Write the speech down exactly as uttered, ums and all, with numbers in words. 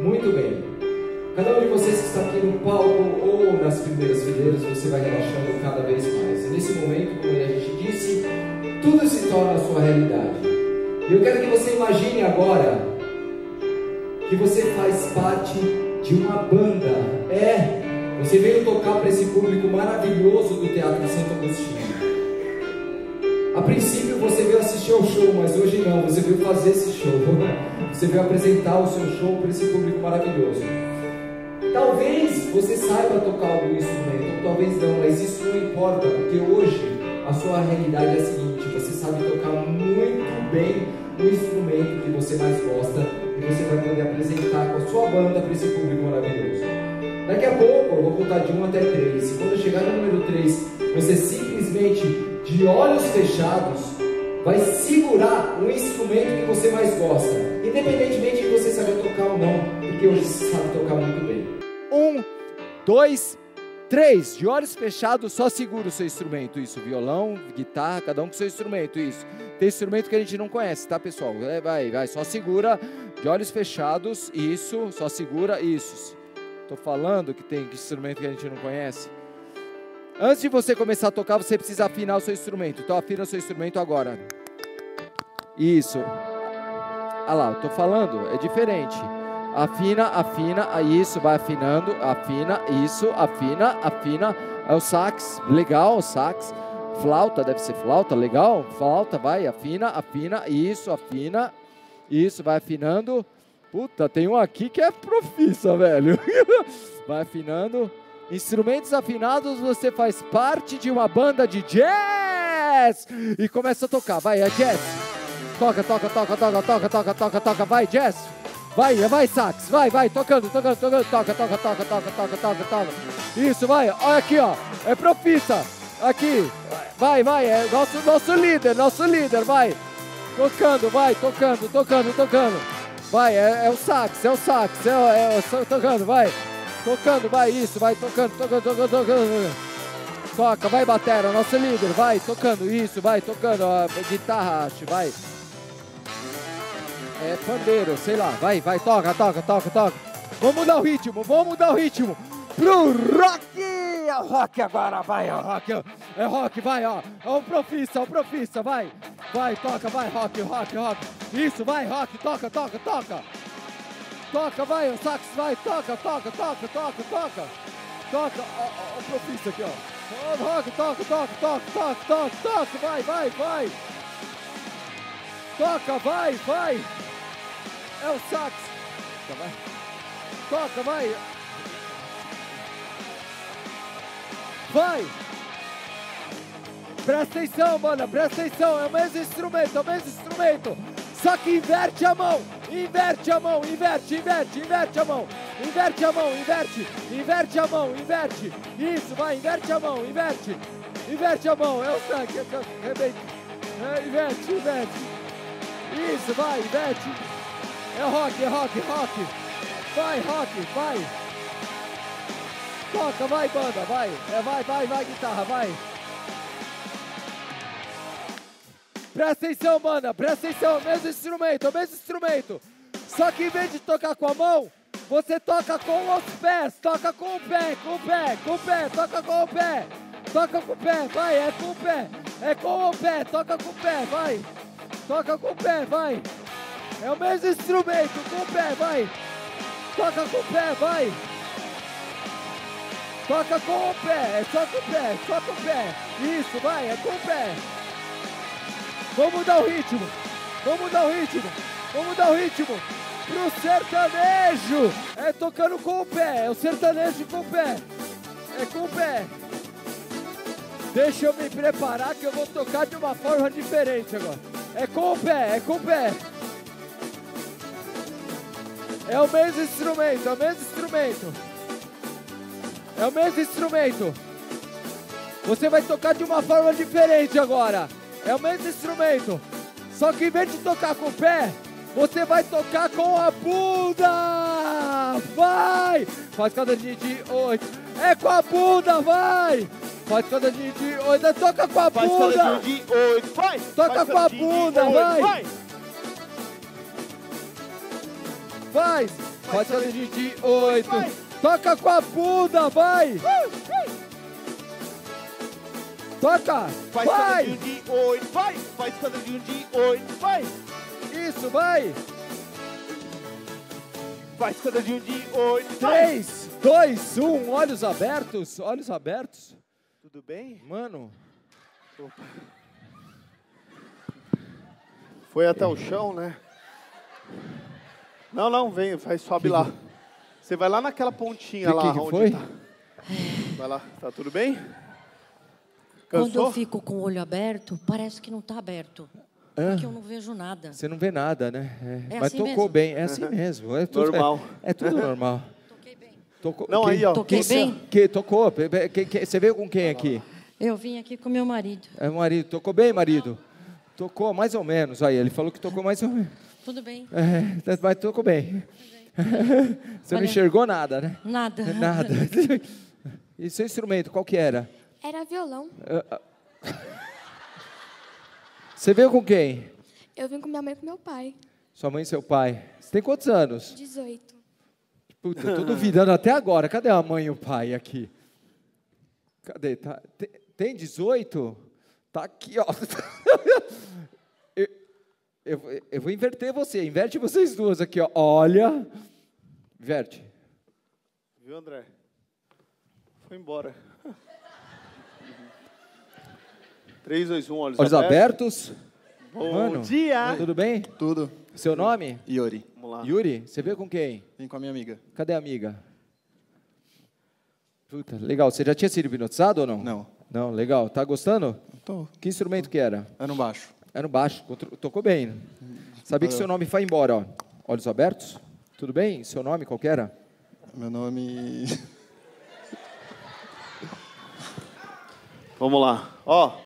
Muito bem. Cada um de vocês que está aqui no palco ou nas primeiras fileiras, você vai relaxando cada vez mais. E nesse momento, como a gente disse, tudo se torna a sua realidade. E eu quero que você imagine agora que você faz parte de uma banda. É, você veio tocar para esse público maravilhoso do Teatro Santo Agostinho. A princípio você veio assistir ao show, mas hoje não, você veio fazer esse show. Você veio apresentar o seu show para esse público maravilhoso. Talvez você saiba tocar algum instrumento, ou talvez não, mas isso não importa, porque hoje a sua realidade é a seguinte: você sabe tocar muito bem o instrumento que você mais gosta e você vai poder apresentar com a sua banda para esse público maravilhoso. Daqui a pouco eu vou contar de um até três, e quando chegar no número três, você simplesmente, de olhos fechados, vai segurar um instrumento que você mais gosta, independentemente de você saber tocar ou não, porque hoje você sabe tocar muito bem. Um, dois, três. De olhos fechados, só segura o seu instrumento. Isso, violão, guitarra, cada um com seu instrumento. Isso. Tem instrumento que a gente não conhece, tá, pessoal? É, vai, vai, só segura. De olhos fechados, isso, só segura, isso. Tô falando que tem instrumento que a gente não conhece. Antes de você começar a tocar, você precisa afinar o seu instrumento. Então afina o seu instrumento agora. Isso. Ah lá, eu tô falando, é diferente. Afina, afina, isso, vai afinando, afina, isso, afina, afina. É o sax, legal, o sax. Flauta, deve ser flauta, legal. Flauta, vai, afina, afina, isso, afina. Isso, vai afinando. Puta, tem um aqui que é profissa, velho. Vai afinando. Instrumentos afinados, você faz parte de uma banda de jazz. E começa a tocar, vai, é jazz. Toca, toca, toca, toca, toca, toca, toca, toca, vai, jazz. Vai, vai, sax, vai, vai, tocando, tocando, tocando, toca, toca, toca, toca, toca, toca, toca. Isso, vai, olha aqui, ó, é profissa. Aqui, vai, vai, é nosso, nosso líder, nosso líder, vai. Tocando, vai, tocando, tocando, tocando. Vai, é, é o sax, é o sax, é, é, é tocando, vai. Tocando, vai, isso, vai, tocando, tocando, tocando, tocando. Toca, vai, batera, nosso líder, vai, tocando, isso, vai, tocando, ó, guitarra, acho, vai. É pandeiro, sei lá, vai, vai, toca, toca, toca, toca. Vamos mudar o ritmo, vamos mudar o ritmo pro rock! É o rock agora, vai, é o rock, é rock, vai, ó. É o profissa, é o profissa, vai. Vai, toca, vai, rock, rock, rock. Isso, vai, rock, toca, toca, toca. Toca, vai, o sax, vai, toca, toca, toca, toca, toca. Toca, ó, ó, o profissa aqui, ó. Ó, rock, toca, toca, toca, toca, toca, toca, vai, vai, vai. Toca, vai, vai. É o sax. Toca, vai. Toca, vai. Vai. Presta atenção, mano. Presta atenção. É o mesmo instrumento, é o mesmo instrumento. Só que inverte a mão. Inverte a mão. Inverte, inverte, inverte a mão. Inverte a mão, inverte. Inverte a mão, inverte. Isso, vai, inverte a mão, inverte. Inverte a mão. É o sax. É, inverte, inverte. Isso, vai, inverte. É rock, é rock, rock. Vai, rock, vai. Toca, vai, banda, vai. É, vai, vai, vai, guitarra, vai. Presta atenção, banda, presta atenção. Mesmo instrumento, o mesmo instrumento. Só que em vez de tocar com a mão, você toca com os pés. Toca com o pé, com o pé, com o pé. Toca com o pé. Toca com o pé, vai, é com o pé. É com o pé, toca com o pé, vai. Toca com o pé, vai. É o mesmo instrumento, com o pé, vai. Toca com o pé, vai. Toca com o pé, é só com o pé, só com o pé. Isso, vai, é com o pé. Vamos mudar o ritmo. Vamos mudar o ritmo. Vamos mudar o ritmo pro sertanejo. É tocando com o pé, é o sertanejo com o pé. É com o pé. Deixa eu me preparar que eu vou tocar de uma forma diferente agora. É com o pé, é com o pé. É o mesmo instrumento, é o mesmo instrumento. É o mesmo instrumento. Você vai tocar de uma forma diferente agora. É o mesmo instrumento. Só que em vez de tocar com o pé, você vai tocar com a bunda. Vai! Faz cadadinho de oito. É com a bunda, vai! Faz cadadinho de oito. Toca com a bunda. Faz cadadinho de oito. Vai! Toca com a bunda, vai! Vai! Faz! Faz quadradinho de oito. Toca com a bunda, vai. Toca. Faz Vai. quadradinho de oito, vai. Faz quadradinho de oito, vai. Isso, vai. Faz quadradinho de oito, vai. três, dois, um. Olhos abertos. Olhos abertos. Tudo bem? Mano. Opa. Foi até o chão, né? Não, não, vem, vai, sobe lá. Você vai lá naquela pontinha Que- lá, que que onde foi? tá. Vai lá, tá tudo bem? Quando Cansou? eu fico com o olho aberto, parece que não está aberto. Hã? Porque eu não vejo nada. Você não vê nada, né? É. É Mas assim tocou mesmo? bem. É assim mesmo. É tudo, Normal. É, é tudo normal. Toquei bem. Tocou, Não, quem- aí, ó. Toquei Esse, bem? Que tocou? Pe- pe- que- que- Você veio com quem aqui? Eu vim aqui com meu marido. É o marido. Tocou bem, marido? Tocou mais ou menos. Aí, ele falou que tocou mais ou menos. Tudo bem? É, mas tocou bem. Você não Olha- enxergou nada, né? Nada. Nada. E seu instrumento, qual que era? Era violão. Você veio com quem? Eu vim com minha mãe e com meu pai. Sua mãe e seu pai. Você tem quantos anos? dezoito. Puta, eu tô duvidando até agora. Cadê a mãe e o pai aqui? Cadê? Tá, tem, tem dezoito? Tá aqui, ó. eu, eu, eu vou inverter você. Inverte vocês duas aqui, ó. Olha. Inverte. Viu, André? Foi embora. três, dois, um, olhos, Olhos abertos. abertos. Bom Mano, dia. Tudo bem? Tudo. Seu nome? Yuri. Vamos lá. Yuri. Você veio com quem? Vim com a minha amiga. Cadê a amiga? Puta, legal. Você já tinha sido hipnotizado ou não? Não. Não, legal. Tá gostando? Tô. Que instrumento que era? É no baixo. Era no baixo. Contro- Tocou bem. Sabia que seu nome foi embora, ó. Olhos abertos? Tudo bem? Seu nome qual que era? Meu nome... Vamos lá. Ó,